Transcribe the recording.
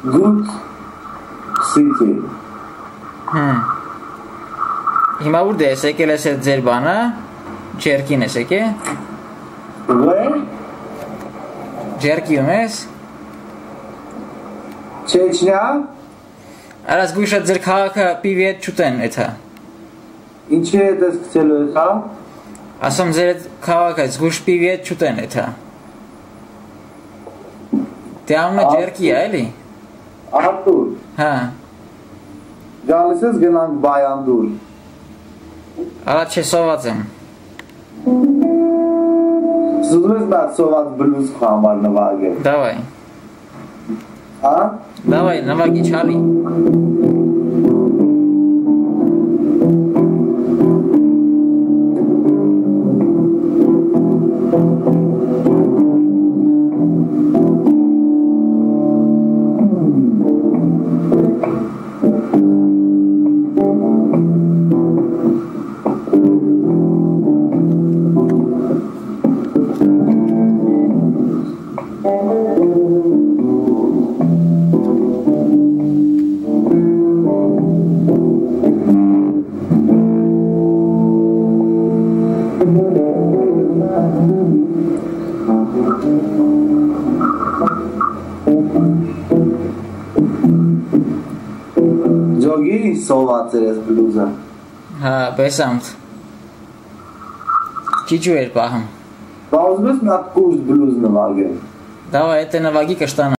Good city. Հիմա ուր դես եկել ես այդ ձեր բանը, ջերկին ես եկել։ Where? Ջերկիում ես։ Չեչնիա։ Արաս գույշը ձեր քաղաքը պիվիետ չուտեն էթա։ Ինչի հետ ես գցելու ես, հա։ Ասում ձեր այդ քաղաքը զգույշ պիվիետ չուտեն էթա։ Դե ամնը ջերկի է, էլի։ Արտուր։ Հա։ Գալիս ես գնանք Բայանդուր։ Արա չէ սոված եմ։ Զուդում ես բատ սոված բլուզ խամար նվագել։ Դավայ։ Հա։ Դավայ, նվագի չալի։ Ջոգի սոված ես բլուզը։ Հա, բեսամտ։ Ճիճու էր պահում։ Բա ուզում ես նա կուրս բլուզ նվագել։ Դավայ, էտե նվագի կշտան